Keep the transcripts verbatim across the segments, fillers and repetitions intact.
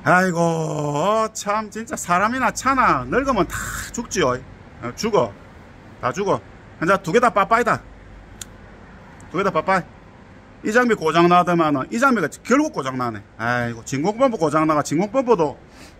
아이고 참 진짜 사람이나 차나 늙으면 다 죽지요. 어, 죽어 다 죽어. 이제 두 개 다 빠빠이다. 두 개 다 빠빠이. 이 장비 고장나더만은 이 장비가 결국 고장나네. 아이고 진공펌프 고장나가 진공펌프도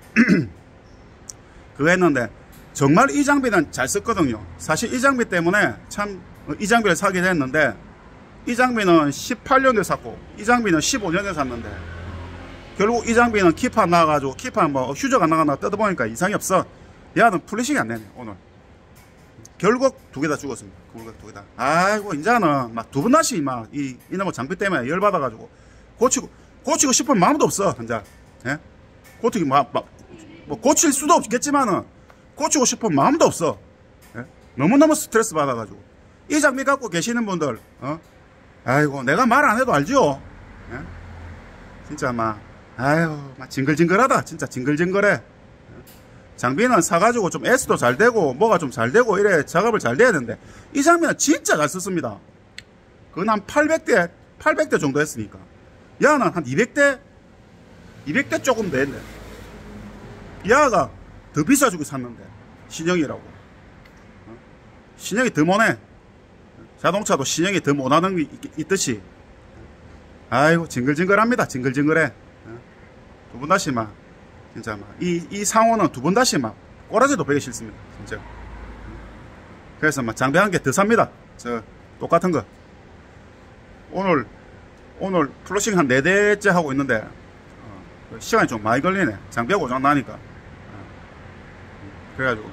그거 했는데 정말 이 장비는 잘 썼거든요. 사실 이 장비 때문에 참 이 장비를 사게 됐는데 이 장비는 십팔 년에 샀고 이 장비는 십오 년에 샀는데 결국 이 장비는 키판 나와가지고 키판 뭐 휴저가 나가나 뜯어보니까 이상이 없어. 야는 플래싱이 안 되네 오늘. 결국 두 개 다 죽었습니다. 두 개 다. 아이고 이제는 막 두 번 다시 막 이 이놈의 장비 때문에 열 받아가지고 고치고 고치고 싶은 마음도 없어. 이제 예? 고치기 뭐, 뭐 고칠 수도 없겠지만은 고치고 싶은 마음도 없어. 예? 너무너무 스트레스 받아가지고 이 장비 갖고 계시는 분들 어? 아이고 내가 말 안 해도 알죠. 예? 진짜 막 아유 막 징글징글하다. 진짜 징글징글해. 장비는 사가지고 좀 S도 잘 되고 뭐가 좀 잘 되고 이래 작업을 잘 돼야 되는데 이 장비는 진짜 잘 썼습니다. 그건 한 팔백 대 팔백 대 정도 했으니까 야는 한 이백 대 이백 대 조금 더 했네. 야가 더 비싸주고 샀는데 신형이라고. 어? 신형이 더 못해. 자동차도 신형이 더 못하는 게 있, 있듯이 아이고 징글징글합니다. 징글징글해. 어? 두 번 다시 막 진짜 막 이 이 상호는 두 번 다시 막 꼬라지도 베기 싫습니다. 진짜. 그래서 막 장비 한 개 더 삽니다. 저 똑같은 거. 오늘 오늘 플러싱 한 네 대째 하고 있는데 어, 시간이 좀 많이 걸리네. 장비가 고장 나니까. 어, 그래가지고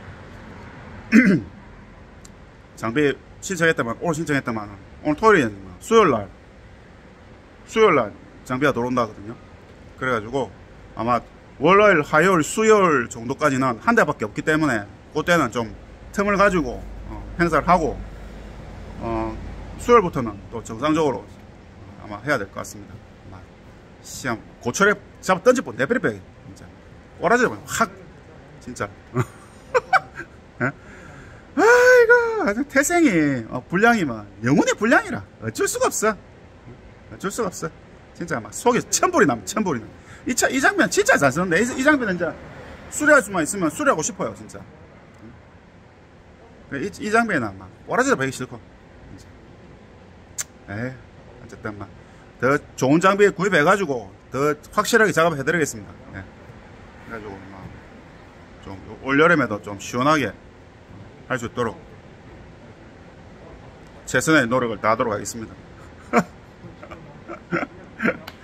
장비 신청했다만 오늘 신청했다만 오늘 토요일에 수요일날 수요일날 장비가 들어온다 하거든요. 그래가지고 아마 월요일, 화요일, 수요일 정도까지는 한 대밖에 없기 때문에 그때는 좀 틈을 가지고 어, 행사를 하고 어, 수요일부터는 또 정상적으로 아마 해야 될 것 같습니다. 아마 시험 고철에 잡아 던지고 내버려 빼기 진짜 꼬라지를 확 진짜. 아이고 아주 태생이 어, 불량이면 영혼이 불량이라 어쩔 수가 없어. 어쩔 수가 없어. 진짜 막 속에 천불이 나면 천불이 나. 이, 차, 이 장비는 진짜 잘 쓰는데 이, 이 장비는 이제 수리할 수만 있으면 수리하고 싶어요 진짜. 이, 이 장비는 막 꼬라지도 베기 싫고 에이 어쨌든 막 더 좋은 장비 구입해 가지고 더 확실하게 작업해 드리겠습니다. 네. 그래가지고 막 좀 올여름에도 좀 시원하게 할 수 있도록 최선의 노력을 다하도록 하겠습니다.